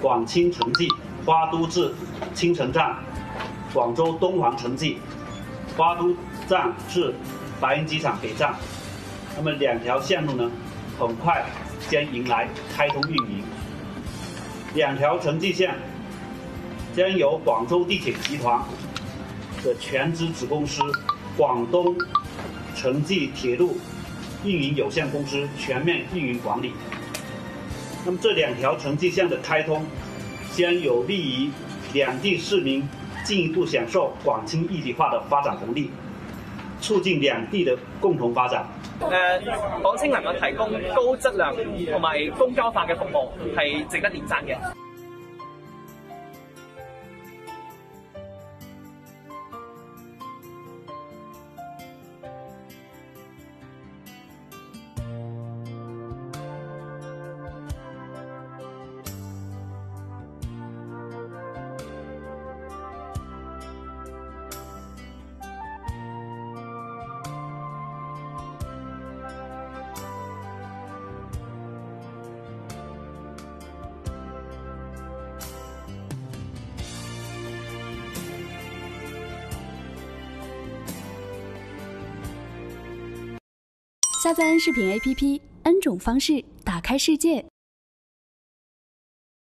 广清城际花都至青城站、广州东环城际花都站至白云机场北站。那么2条线路呢，很快将迎来开通运营。2条城际线将由广州地铁集团的全资子公司广东城际铁路运营有限公司全面运营管理。那么这2条城际线的开通，将有利于两地市民进一步享受廣清一體化的發展紅利，促進兩地的共同發展。 廣清能夠提供高質量同埋公交化嘅服務，係值得點讚嘅。 下载N视频 APP，N 种方式打开世界。